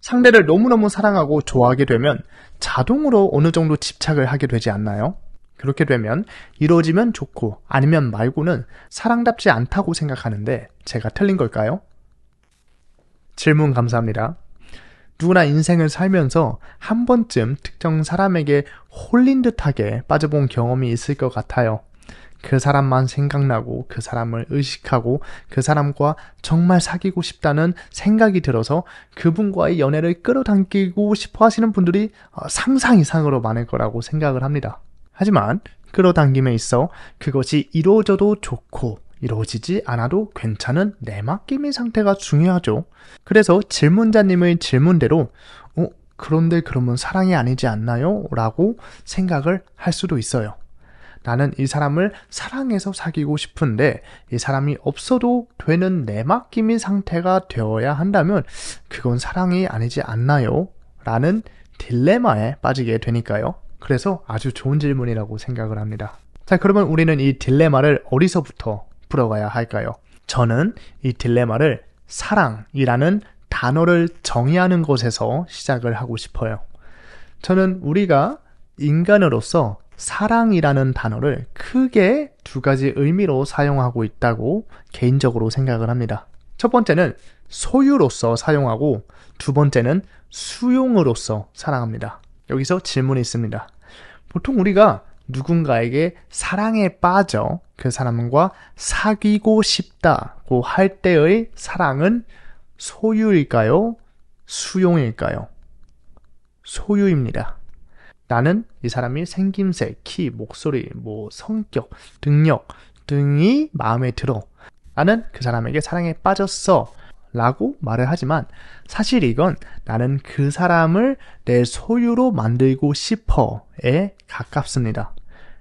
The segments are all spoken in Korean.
상대를 너무너무 사랑하고 좋아하게 되면 자동으로 어느 정도 집착을 하게 되지 않나요? 그렇게 되면 이루어지면 좋고 아니면 말고는 사랑답지 않다고 생각하는데 제가 틀린 걸까요? 질문 감사합니다. 누구나 인생을 살면서 한 번쯤 특정 사람에게 홀린 듯하게 빠져본 경험이 있을 것 같아요. 그 사람만 생각나고 그 사람을 의식하고 그 사람과 정말 사귀고 싶다는 생각이 들어서 그분과의 연애를 끌어당기고 싶어 하시는 분들이 상상 이상으로 많을 거라고 생각을 합니다. 하지만 끌어당김에 있어 그것이 이루어져도 좋고 이루어지지 않아도 괜찮은 내맡김의 상태가 중요하죠. 그래서 질문자님의 질문대로 그런데 그러면 사랑이 아니지 않나요? 라고 생각을 할 수도 있어요. 나는 이 사람을 사랑해서 사귀고 싶은데 이 사람이 없어도 되는 내맡김의 상태가 되어야 한다면 그건 사랑이 아니지 않나요? 라는 딜레마에 빠지게 되니까요. 그래서 아주 좋은 질문이라고 생각을 합니다. 자, 그러면 우리는 이 딜레마를 어디서부터 풀어가야 할까요? 저는 이 딜레마를 사랑이라는 단어를 정의하는 것에서 시작을 하고 싶어요. 저는 우리가 인간으로서 사랑이라는 단어를 크게 두 가지 의미로 사용하고 있다고 개인적으로 생각을 합니다. 첫 번째는 소유로서 사용하고 두 번째는 수용으로서 사랑합니다. 여기서 질문이 있습니다. 보통 우리가 누군가에게 사랑에 빠져 그 사람과 사귀고 싶다고 할 때의 사랑은 소유일까요? 수용일까요? 소유입니다. 나는 이 사람이 생김새, 키, 목소리, 성격, 능력 등이 마음에 들어. 나는 그 사람에게 사랑에 빠졌어 라고 말을 하지만 사실 이건 나는 그 사람을 내 소유로 만들고 싶어에 가깝습니다.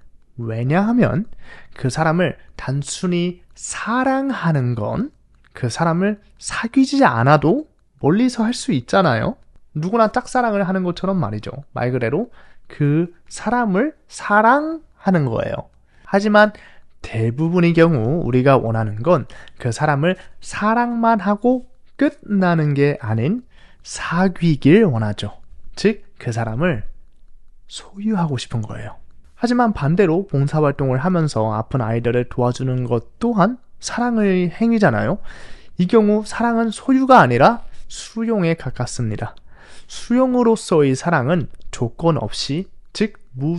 왜냐하면 그 사람을 단순히 사랑하는 건 그 사람을 사귀지 않아도 멀리서 할 수 있잖아요. 누구나 짝사랑을 하는 것처럼 말이죠. 말 그대로 그 사람을 사랑하는 거예요. 하지만 대부분의 경우 우리가 원하는 건 그 사람을 사랑만 하고 끝나는 게 아닌 사귀길 원하죠. 즉, 그 사람을 소유하고 싶은 거예요. 하지만 반대로 봉사활동을 하면서 아픈 아이들을 도와주는 것 또한 사랑의 행위잖아요. 이 경우 사랑은 소유가 아니라 수용에 가깝습니다. 수용으로서의 사랑은 조건 없이, 즉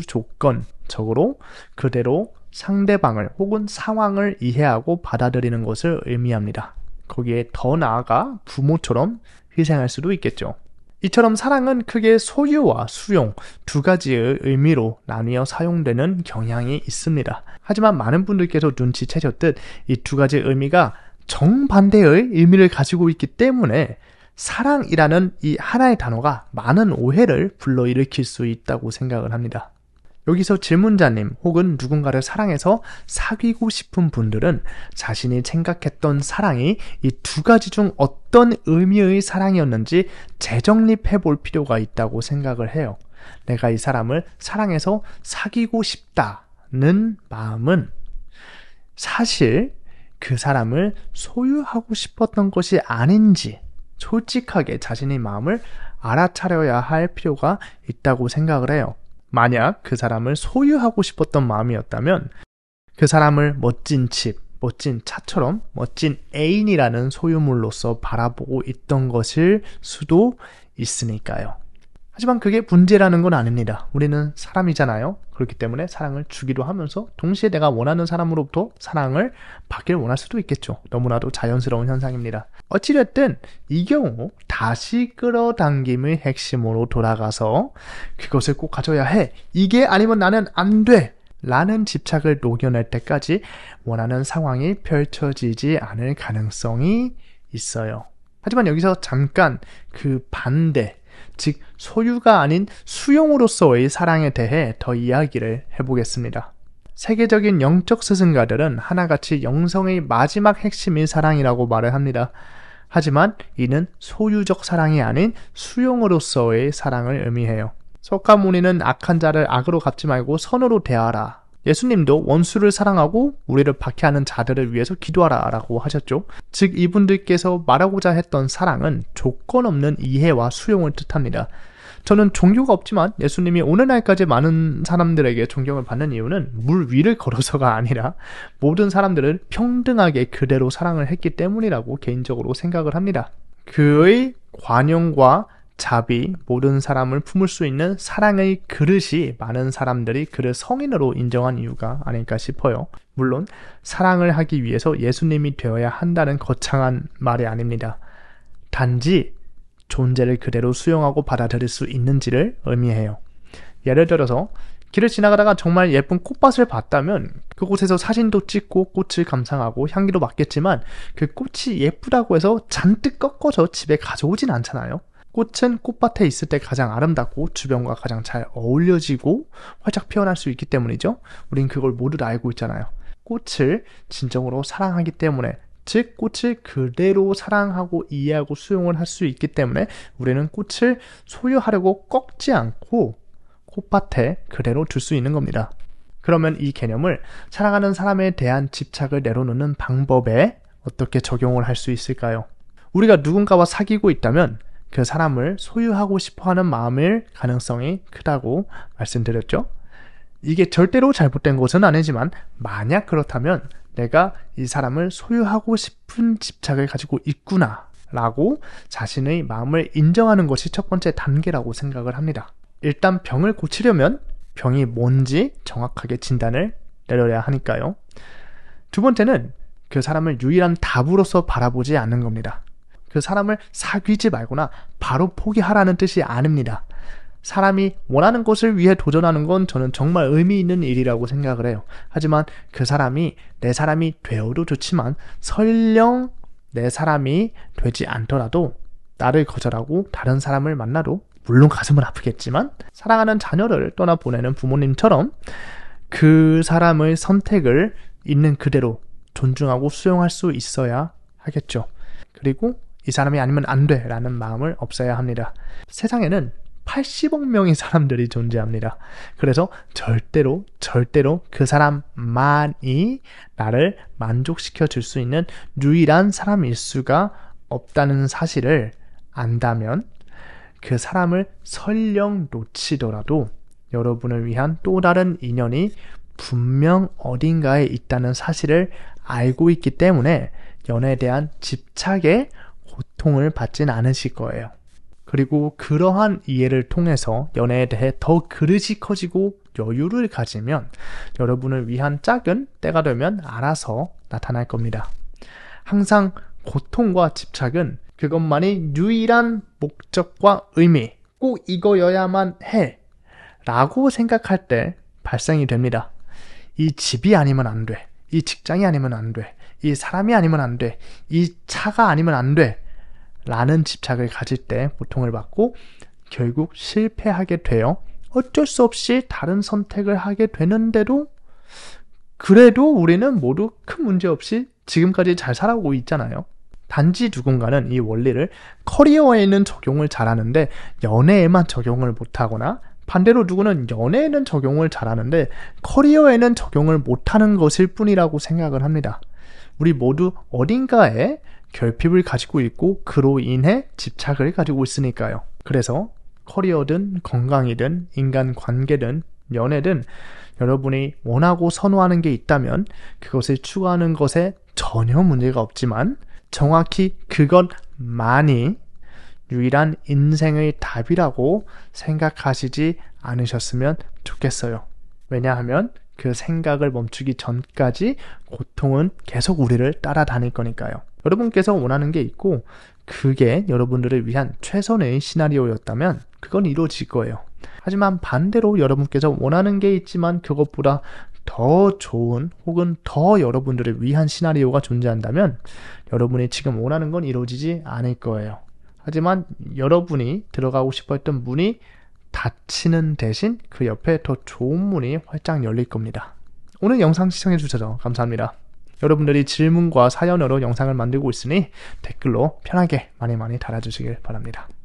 무조건적으로 그대로 상대방을 혹은 상황을 이해하고 받아들이는 것을 의미합니다. 거기에 더 나아가 부모처럼 희생할 수도 있겠죠. 이처럼 사랑은 크게 소유와 수용 두 가지의 의미로 나뉘어 사용되는 경향이 있습니다. 하지만 많은 분들께서 눈치채셨듯 이 두 가지 의미가 정반대의 의미를 가지고 있기 때문에 사랑이라는 이 하나의 단어가 많은 오해를 불러일으킬 수 있다고 생각을 합니다. 여기서 질문자님 혹은 누군가를 사랑해서 사귀고 싶은 분들은 자신이 생각했던 사랑이 이 두 가지 중 어떤 의미의 사랑이었는지 재정립해 볼 필요가 있다고 생각을 해요. 내가 이 사람을 사랑해서 사귀고 싶다는 마음은 사실 그 사람을 소유하고 싶었던 것이 아닌지 솔직하게 자신의 마음을 알아차려야 할 필요가 있다고 생각을 해요. 만약 그 사람을 소유하고 싶었던 마음이었다면 그 사람을 멋진 집, 멋진 차처럼 멋진 애인이라는 소유물로서 바라보고 있던 것일 수도 있으니까요. 하지만 그게 문제라는 건 아닙니다. 우리는 사람이잖아요. 그렇기 때문에 사랑을 주기도 하면서 동시에 내가 원하는 사람으로부터 사랑을 받길 원할 수도 있겠죠. 너무나도 자연스러운 현상입니다. 어찌됐든 이 경우 다시 끌어당김의 핵심으로 돌아가서 그것을 꼭 가져야 해. 이게 아니면 나는 안 돼. 라는 집착을 녹여낼 때까지 원하는 상황이 펼쳐지지 않을 가능성이 있어요. 하지만 여기서 잠깐 그 반대, 즉 소유가 아닌 수용으로서의 사랑에 대해 더 이야기를 해보겠습니다. 세계적인 영적 스승가들은 하나같이 영성의 마지막 핵심인 사랑이라고 말을 합니다. 하지만 이는 소유적 사랑이 아닌 수용으로서의 사랑을 의미해요. 석가모니는 악한 자를 악으로 갚지 말고 선으로 대하라 예수님도 원수를 사랑하고 우리를 박해하는 자들을 위해서 기도하라 라고 하셨죠. 즉 이분들께서 말하고자 했던 사랑은 조건 없는 이해와 수용을 뜻합니다. 저는 종교가 없지만 예수님이 오늘날까지 많은 사람들에게 존경을 받는 이유는 물 위를 걸어서가 아니라 모든 사람들을 평등하게 그대로 사랑을 했기 때문이라고 개인적으로 생각을 합니다. 그의 관용과 자비, 모든 사람을 품을 수 있는 사랑의 그릇이 많은 사람들이 그를 성인으로 인정한 이유가 아닐까 싶어요. 물론 사랑을 하기 위해서 예수님이 되어야 한다는 거창한 말이 아닙니다. 단지 존재를 그대로 수용하고 받아들일 수 있는지를 의미해요. 예를 들어서 길을 지나가다가 정말 예쁜 꽃밭을 봤다면 그곳에서 사진도 찍고 꽃을 감상하고 향기도 맡겠지만 그 꽃이 예쁘다고 해서 잔뜩 꺾어서 집에 가져오진 않잖아요. 꽃은 꽃밭에 있을 때 가장 아름답고 주변과 가장 잘 어울려지고 활짝 피어날 수 있기 때문이죠. 우린 그걸 모두 다 알고 있잖아요. 꽃을 진정으로 사랑하기 때문에, 즉 꽃을 그대로 사랑하고 이해하고 수용을 할 수 있기 때문에 우리는 꽃을 소유하려고 꺾지 않고 꽃밭에 그대로 둘 수 있는 겁니다. 그러면 이 개념을 사랑하는 사람에 대한 집착을 내려놓는 방법에 어떻게 적용을 할 수 있을까요? 우리가 누군가와 사귀고 있다면 그 사람을 소유하고 싶어하는 마음일 가능성이 크다고 말씀드렸죠. 이게 절대로 잘못된 것은 아니지만 만약 그렇다면 내가 이 사람을 소유하고 싶은 집착을 가지고 있구나 라고 자신의 마음을 인정하는 것이 첫 번째 단계라고 생각을 합니다. 일단 병을 고치려면 병이 뭔지 정확하게 진단을 내려야 하니까요. 두 번째는 그 사람을 유일한 답으로서 바라보지 않는 겁니다. 그 사람을 사귀지 말거나 바로 포기하라는 뜻이 아닙니다. 사람이 원하는 것을 위해 도전하는 건 저는 정말 의미 있는 일이라고 생각을 해요. 하지만 그 사람이 내 사람이 되어도 좋지만 설령 내 사람이 되지 않더라도 나를 거절하고 다른 사람을 만나도 물론 가슴은 아프겠지만 사랑하는 자녀를 떠나보내는 부모님처럼 그 사람의 선택을 있는 그대로 존중하고 수용할 수 있어야 하겠죠. 그리고 이 사람이 아니면 안 돼 라는 마음을 없애야 합니다. 세상에는 80억 명의 사람들이 존재합니다. 그래서 절대로 그 사람만이 나를 만족시켜 줄 수 있는 유일한 사람일 수가 없다는 사실을 안다면 그 사람을 설령 놓치더라도 여러분을 위한 또 다른 인연이 분명 어딘가에 있다는 사실을 알고 있기 때문에 연애에 대한 집착에 고통을 받진 않으실 거예요. 그리고 그러한 이해를 통해서 연애에 대해 더 그릇이 커지고 여유를 가지면 여러분을 위한 짝은 때가 되면 알아서 나타날 겁니다. 항상 고통과 집착은 그것만이 유일한 목적과 의미, 꼭 이거여야만 해 라고 생각할 때 발생이 됩니다. 이 집이 아니면 안 돼. 이 직장이 아니면 안 돼. 이 사람이 아니면 안 돼. 이 차가 아니면 안 돼. 라는 집착을 가질 때 고통을 받고 결국 실패하게 되어 어쩔 수 없이 다른 선택을 하게 되는데도 그래도 우리는 모두 큰 문제 없이 지금까지 잘 살아오고 있잖아요. 단지 누군가는 이 원리를 커리어에는 적용을 잘하는데 연애에만 적용을 못하거나 반대로 누구는 연애에는 적용을 잘하는데 커리어에는 적용을 못하는 것일 뿐이라고 생각을 합니다. 우리 모두 어딘가에 결핍을 가지고 있고 그로 인해 집착을 가지고 있으니까요. 그래서 커리어든 건강이든 인간관계든 연애든 여러분이 원하고 선호하는 게 있다면 그것을 추구하는 것에 전혀 문제가 없지만 정확히 그것만이 유일한 인생의 답이라고 생각하시지 않으셨으면 좋겠어요. 왜냐하면 그 생각을 멈추기 전까지 고통은 계속 우리를 따라다닐 거니까요. 여러분께서 원하는 게 있고 그게 여러분들을 위한 최선의 시나리오였다면 그건 이루어질 거예요. 하지만 반대로 여러분께서 원하는 게 있지만 그것보다 더 좋은 혹은 더 여러분들을 위한 시나리오가 존재한다면 여러분이 지금 원하는 건 이루어지지 않을 거예요. 하지만 여러분이 들어가고 싶어 했던 문이 닫히는 대신 그 옆에 더 좋은 문이 활짝 열릴 겁니다. 오늘 영상 시청해 주셔서 감사합니다. 여러분들이 질문과 사연으로 영상을 만들고 있으니 댓글로 편하게 많이 달아주시길 바랍니다.